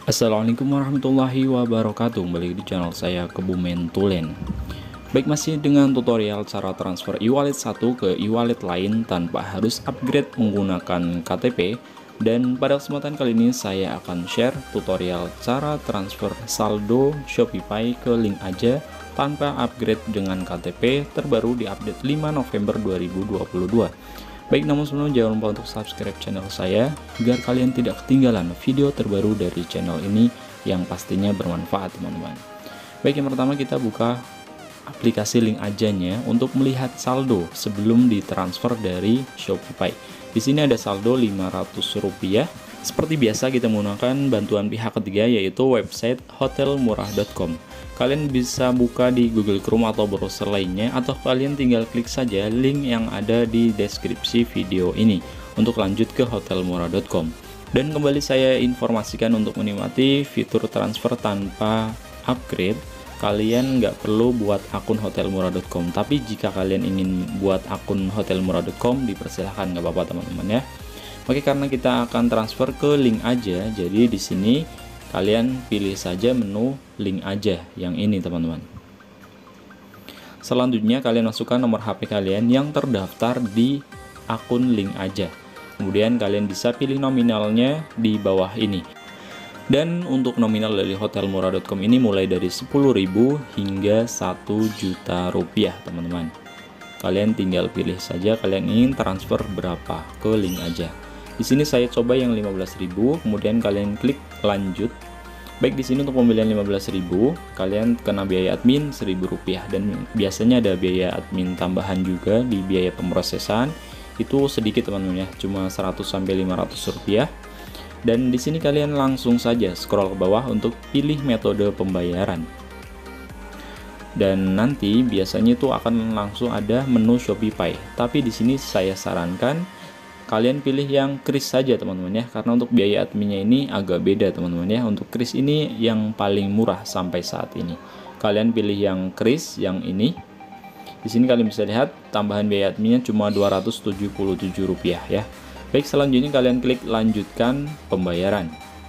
Assalamualaikum warahmatullahi wabarakatuh. Kembali di channel saya Kebumen Tulen. Baik, masih dengan tutorial cara transfer e-wallet satu ke e-wallet lain tanpa harus upgrade menggunakan KTP. Dan pada kesempatan kali ini saya akan share tutorial cara transfer saldo Shopee ke link aja tanpa upgrade dengan KTP terbaru di update 5 November 2022. Baik, namun sebelumnya jangan lupa untuk subscribe channel saya agar kalian tidak ketinggalan video terbaru dari channel ini yang pastinya bermanfaat, teman-teman. Baik, yang pertama kita buka aplikasi link ajanya untuk melihat saldo sebelum ditransfer dari Shopee. Di sini ada saldo Rp500. Seperti biasa kita menggunakan bantuan pihak ketiga yaitu website hotelmurah.com. Kalian bisa buka di Google Chrome atau browser lainnya, atau kalian tinggal klik saja link yang ada di deskripsi video ini untuk lanjut ke hotelmurah.com. Dan kembali saya informasikan untuk menikmati fitur transfer tanpa upgrade, kalian nggak perlu buat akun hotelmurah.com. Tapi jika kalian ingin buat akun hotelmurah.com, dipersilahkan, nggak apa-apa teman-teman ya. Oke, karena kita akan transfer ke link aja, jadi di sini kalian pilih saja menu link aja yang ini, teman-teman. Selanjutnya kalian masukkan nomor HP kalian yang terdaftar di akun link aja. Kemudian kalian bisa pilih nominalnya di bawah ini. Dan untuk nominal dari hotelmurah.com ini mulai dari 10.000 hingga 1 juta rupiah, teman-teman. Kalian tinggal pilih saja kalian ingin transfer berapa ke link aja. Di sini saya coba yang 15.000, kemudian kalian klik lanjut. Baik, di sini untuk pembelian 15.000, kalian kena biaya admin Rp1.000, dan biasanya ada biaya admin tambahan juga di biaya pemrosesan. Itu sedikit, teman-teman ya, cuma 100 sampai Rp500. Dan di sini kalian langsung saja scroll ke bawah untuk pilih metode pembayaran. Dan nanti biasanya itu akan langsung ada menu Shopee. Tapi di sini saya sarankan kalian pilih yang kris saja, teman-teman ya, karena untuk biaya adminnya ini agak beda, teman-teman ya. Untuk kris ini yang paling murah sampai saat ini. Kalian pilih yang kris yang ini. Di sini kalian bisa lihat tambahan biaya adminnya cuma Rp277 ya. Baik, selanjutnya kalian klik lanjutkan pembayaran.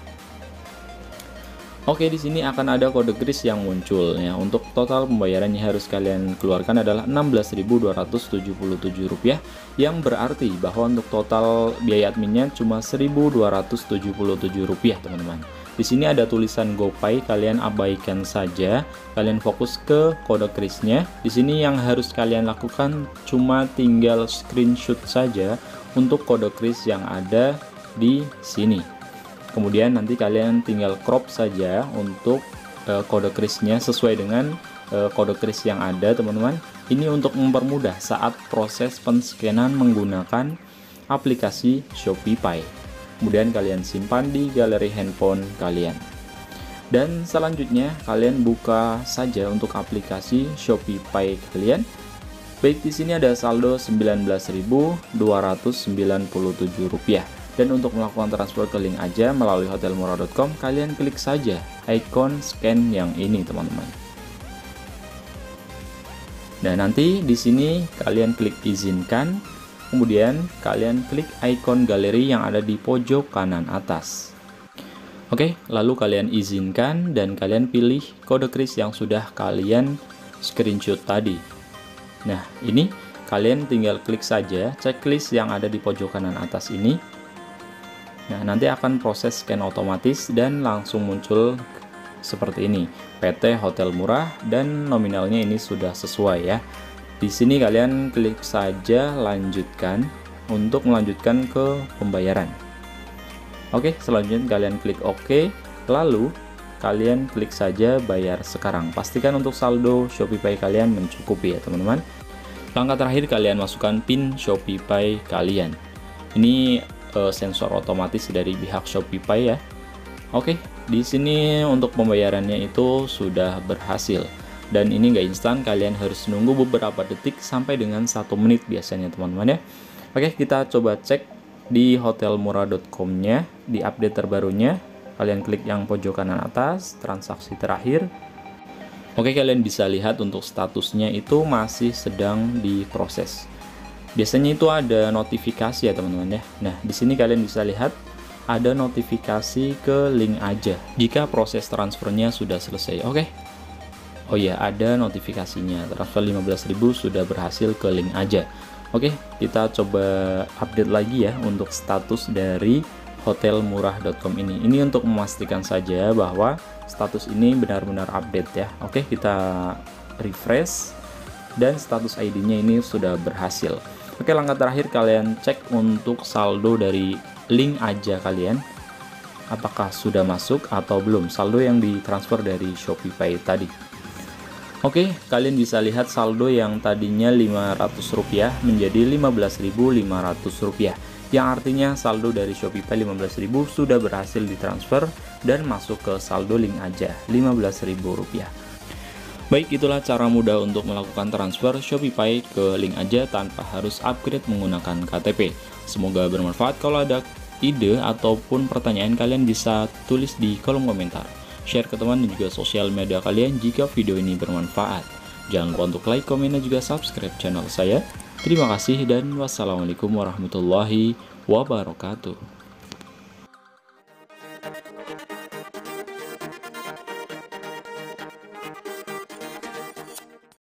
Oke, di sini akan ada kode kris yang muncul ya. Untuk total pembayaran yang harus kalian keluarkan adalah Rp16.277, yang berarti bahwa untuk total biaya adminnya cuma Rp1.277, teman-teman. Di sini ada tulisan GoPay, kalian abaikan saja. Kalian fokus ke kode krisnya. Di sini yang harus kalian lakukan cuma tinggal screenshot saja untuk kode kris yang ada di sini. Kemudian nanti kalian tinggal crop saja untuk kode krisnya sesuai dengan kode kris yang ada, teman-teman. Ini untuk mempermudah saat proses penscanan menggunakan aplikasi Shopee. Kemudian kalian simpan di galeri handphone kalian. Dan selanjutnya kalian buka saja untuk aplikasi Shopee kalian. Baik, di sini ada saldo Rp19.297. Dan untuk melakukan transfer ke link aja melalui hotelmurah.com, kalian klik saja icon scan yang ini, teman-teman. Nah, nanti di sini kalian klik izinkan, kemudian kalian klik icon galeri yang ada di pojok kanan atas. Oke, lalu kalian izinkan dan kalian pilih kode kris yang sudah kalian screenshot tadi. Nah, ini kalian tinggal klik saja checklist yang ada di pojok kanan atas ini. Nah, nanti akan proses scan otomatis dan langsung muncul seperti ini, PT Hotel Murah, dan nominalnya ini sudah sesuai ya. Di sini kalian klik saja lanjutkan untuk melanjutkan ke pembayaran. Oke, selanjutnya kalian klik OK, lalu kalian klik saja bayar sekarang. Pastikan untuk saldo Shopee kalian mencukupi ya, teman-teman. Langkah terakhir, kalian masukkan PIN Shopee kalian. Ini sensor otomatis dari pihak Shopee ya. Oke, di sini untuk pembayarannya itu sudah berhasil. Dan ini nggak instan, kalian harus nunggu beberapa detik sampai dengan 1 menit biasanya, teman-teman ya. Oke, kita coba cek di hotelmurah.com-nya, di update terbarunya. Kalian klik yang pojok kanan atas, transaksi terakhir. Oke, kalian bisa lihat untuk statusnya itu masih sedang diproses. Biasanya itu ada notifikasi ya, teman-teman ya. Nah, di sini kalian bisa lihat ada notifikasi ke link aja jika proses transfernya sudah selesai. Oke. Oh ya, ada notifikasinya transfer 15.000 sudah berhasil ke link aja. Oke, kita coba update lagi ya untuk status dari hotelmurah.com ini. Ini untuk memastikan saja bahwa status ini benar-benar update ya. Oke, kita refresh dan status ID-nya ini sudah berhasil. Oke, langkah terakhir kalian cek untuk saldo dari link aja kalian. Apakah sudah masuk atau belum saldo yang ditransfer dari Shopee tadi. Oke, kalian bisa lihat saldo yang tadinya Rp500 menjadi Rp15.500, yang artinya saldo dari Shopee 15.000 sudah berhasil ditransfer dan masuk ke saldo link aja Rp15.000. Baik, itulah cara mudah untuk melakukan transfer Shopee ke link aja tanpa harus upgrade menggunakan KTP. Semoga bermanfaat. Kalau ada ide ataupun pertanyaan, kalian bisa tulis di kolom komentar. Share ke teman dan juga sosial media kalian jika video ini bermanfaat. Jangan lupa untuk like, komen, dan juga subscribe channel saya. Terima kasih dan wassalamualaikum warahmatullahi wabarakatuh.